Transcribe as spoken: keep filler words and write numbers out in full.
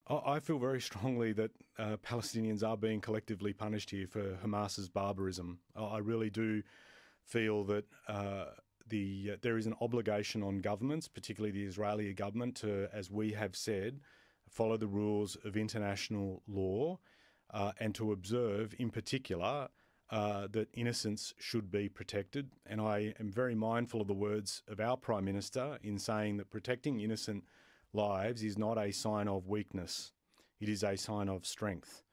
I I feel very strongly that uh, Palestinians are being collectively punished here for Hamas's barbarism. I I really do feel that uh, the uh, there is an obligation on governments, particularly the Israeli government, to, as we have said, follow the rules of international law uh, and to observe, in particular, uh, that innocents should be protected. And I am very mindful of the words of our Prime Minister in saying that protecting innocent lives is not a sign of weakness. It is a sign of strength.